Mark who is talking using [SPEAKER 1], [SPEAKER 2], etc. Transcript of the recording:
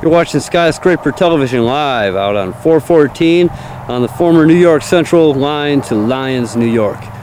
[SPEAKER 1] You're watching Skyscraper Television live out on 414 on the former New York Central line to Lyons, New York.